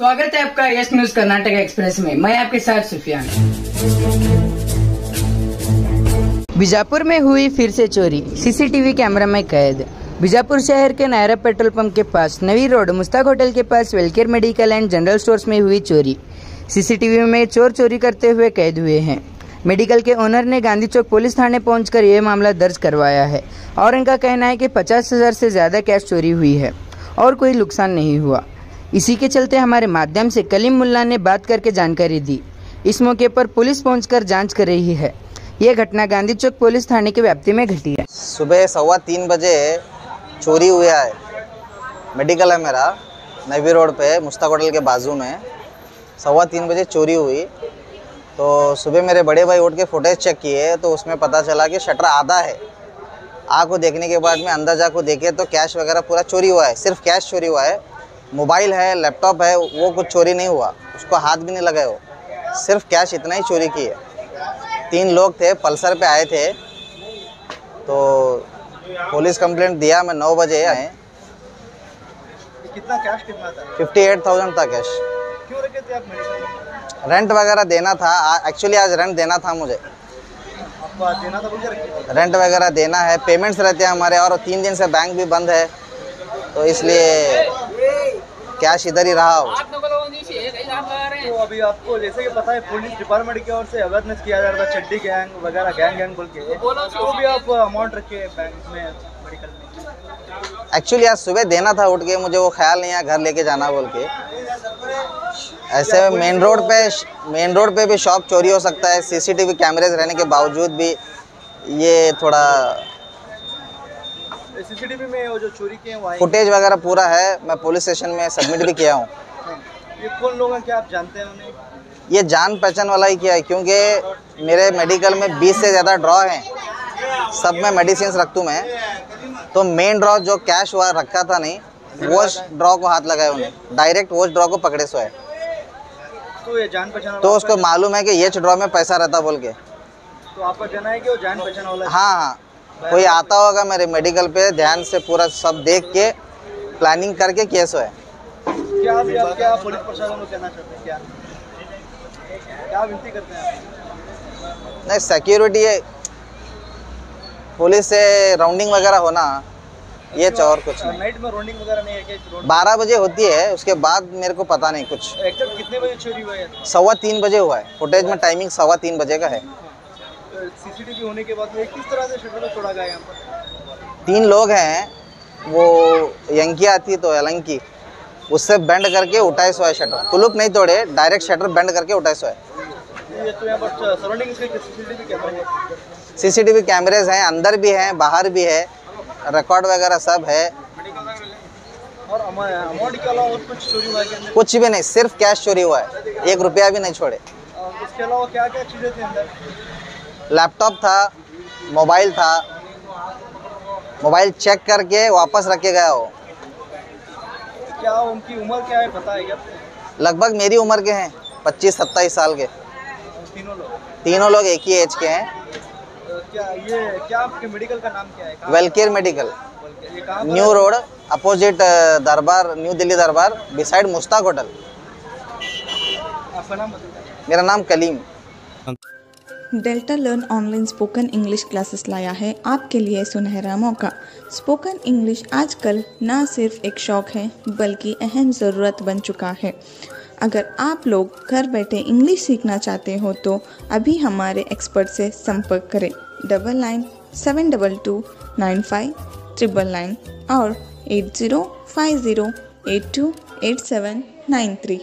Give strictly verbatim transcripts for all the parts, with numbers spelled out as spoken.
स्वागत है आपका यस न्यूज कर्नाटक एक्सप्रेस में। मैं आपके साथ सुफियान। बीजापुर में हुई फिर से चोरी, सीसीटीवी कैमरा में कैद। बीजापुर शहर के नायरा पेट्रोल पंप के पास नवी रोड मुस्ताक होटल के पास Wellcare medical and general stores में हुई चोरी। सीसीटीवी में चोर चोरी करते हुए कैद हुए हैं। मेडिकल के ओनर ने गांधी चौक पुलिस थाने पहुंचकर यह मामला दर्ज करवाया है और इनका कहना है कि पचास हजार से ज्यादा कैश चोरी हुई है और कोई नुकसान नहीं हुआ। इसी के चलते हमारे माध्यम से कलीम मुल्ला ने बात करके जानकारी दी। इस मौके पर पुलिस पहुंचकर जांच कर रही है। यह घटना गांधी चौक पुलिस थाने के व्याप्ति में घटी है। सुबह सवा तीन बजे चोरी हुआ है। मेडिकल है मेरा, नवी रोड पे मुस्ताक होटल के बाजू में। सवा तीन बजे चोरी हुई तो सुबह मेरे बड़े भाई उठ के फुटेज चेक किए तो उसमें पता चला कि शटर आधा है। आग को देखने के बाद में अंदर जाको देखे तो कैश वगैरह पूरा चोरी हुआ है। सिर्फ कैश चोरी हुआ है, मोबाइल है, लैपटॉप है, वो कुछ चोरी नहीं हुआ, उसको हाथ भी नहीं लगाए। वो सिर्फ कैश इतना ही चोरी की है। तीन लोग थे, पल्सर पे आए थे तो पुलिस कंप्लेंट दिया। मैं नौ बजे आए। कितना कैश कितना था? फिफ्टी एट थाउजेंड था कैश। क्यों रखे थे आप मेडिकल? रेंट वगैरह देना था। एक्चुअली आज रेंट देना था मुझे। आपको आज देना था? मुझे रखे रेंट वगैरह देना है, पेमेंट्स रहते हैं हमारे और तीन दिन से बैंक भी बंद है तो इसलिए कैश इधर ही रहा हो। तो अभी आपको जैसे कि पता है पुलिस डिपार्टमेंट की ओर से अवेयरनेस किया जा रहा था, चड्डी गैंग वगैरह गैंग गैंग बोल के, तो भी आप अमाउंट रखे बैंक में मेडिकल में? एक्चुअली आज सुबह देना था उठ के, मुझे वो ख्याल नहीं है घर लेके जाना बोल के। ऐसे मेन रोड पे मेन रोड पे भी शॉप चोरी हो सकता है। सीसीटीवी कैमरेज रहने के बावजूद भी ये थोड़ा सीसीटीवी में वो जो चोरी किए हैं फुटेज वगैरह पूरा है। मैं पुलिस स्टेशन में सबमिट भी किया हूँ। ये कौन लोग हैं, क्या आप जानते हैं उन्हें? ये जान पहचान वाला ही किया है क्योंकि मेरे मेडिकल में बीस से ज़्यादा ड्रॉ हैं, सब में मेडिसिन रखता हूँ मैं। तो मेन ड्रॉ जो कैश हुआ रखा था नहीं, वो ड्रॉ को हाथ लगाए उन्हें, डायरेक्ट वो ड्रॉ को पकड़े सोए। तो ये जान पहचान तो उसको मालूम है कि ये ड्रॉ में पैसा रहता बोल के। तो आपका कहना है कि वो जान पहचान वाला? हाँ हाँ, कोई आता होगा मेरे मेडिकल पे, ध्यान से पूरा सब देख के प्लानिंग करके केस है। क्या अभी आप क्या पुलिस प्रशासन को कहना चाहते हैं? क्या क्या विनती करते हैं आप? नहीं, सिक्योरिटी है, पुलिस से राउंडिंग वगैरह होना, ये और कुछ नहीं। नाइट में राउंडिंग वगैरह नहीं है क्या? बारह बजे होती है, उसके बाद मेरे को पता नहीं कुछ। एक्चुअली कितने बजे चोरी हुआ है? सवा तीन बजे हुआ है। फुटेज में टाइमिंग सवा तीन बजे का है। सीसीटीवी होने के बाद में किस तरह से शटर को तोड़ा गया यहाँ पर? तीन लोग हैं, वो यंकी आती तो यलंकी, उससे बेंड करके उठाए सो है शटर। तुलुक नहीं तोड़े, डायरेक्ट शटर बेंड करके उठाए सो है। ये तो यहाँ पर सराउंडिंग इसके सीसीटीवी कैमरे हैं? सीसीटीवी कैमरेज हैं, अंदर भी हैं, बाहर भी है, रिकॉर्ड वगैरह सब है। और अमाउंट के अलावा और कुछ चोरी हुआ है? कुछ भी नहीं, सिर्फ कैश चोरी हुआ है, एक रुपया भी नहीं छोड़े। इसके अलावा क्या क्या चीज़ें थी अंदर? लैपटॉप था, मोबाइल था, मोबाइल चेक करके वापस रख के गया हो। क्या उनकी उम्र क्या है पता है क्या? लगभग मेरी उम्र के हैं, पच्चीस सत्ताईस साल के। तीनों लोग? तीनों लोग एक ही एज के हैं। क्या ये क्या आपके मेडिकल का नाम क्या है? वेलकेयर मेडिकल, ये कहाँ? New road, opposite Darbar, New Delhi Darbar, beside Mushtaq hotel. आपका नाम बताइए। मेरा नाम Kaleem. Delta learn online spoken English classes लाया है आपके लिए सुनहरा मौका। स्पोकन इंग्लिश आजकल ना सिर्फ एक शौक है बल्कि अहम ज़रूरत बन चुका है। अगर आप लोग घर बैठे इंग्लिश सीखना चाहते हो तो अभी हमारे एक्सपर्ट से संपर्क करें double nine seven double two nine five triple nine और eight zero five zero eight two eight seven nine three.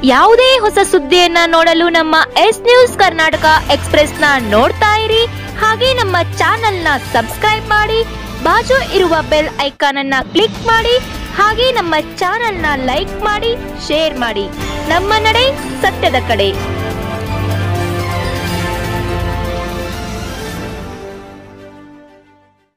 ಯಾವುದೇ ಹೊಸ ಸುದ್ದಿಯನ್ನ ನೋಡಲು ನಮ್ಮ ಎಸ್ ನ್ಯೂಸ್ ಕರ್ನಾಟಕ ಎಕ್ಸ್ಪ್ರೆಸ್ ನ ನೋಡ್ತಾ ಇರಿ. ಹಾಗೆ ನಮ್ಮ ಚಾನೆಲ್ ನ ಸಬ್ಸ್ಕ್ರೈಬ್ ಮಾಡಿ, ಬಾಜು ಇರುವ ಬೆಲ್ ಐಕಾನ್ ಅನ್ನ ಕ್ಲಿಕ್ ಮಾಡಿ. ಹಾಗೆ ನಮ್ಮ ಚಾನೆಲ್ ನ ಲೈಕ್ ಮಾಡಿ, ಶೇರ್ ಮಾಡಿ. ನಮ್ಮ ನಡೆ ಸತ್ಯದ ಕಡೆ.